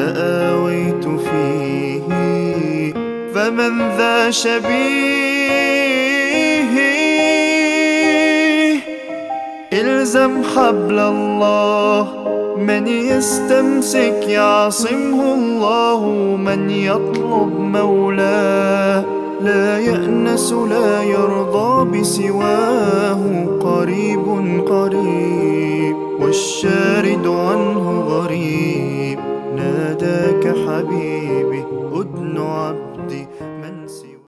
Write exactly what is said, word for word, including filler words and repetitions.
تآويت فيه، فمن ذا شبيه؟ الزم حبل الله، من يستمسك يعصمه الله، من يطلب مولاه لا يأنس لا يرضى بسواه. قريب قريب والشارد عنه غريب، ناداك حبيبي أدن عبدي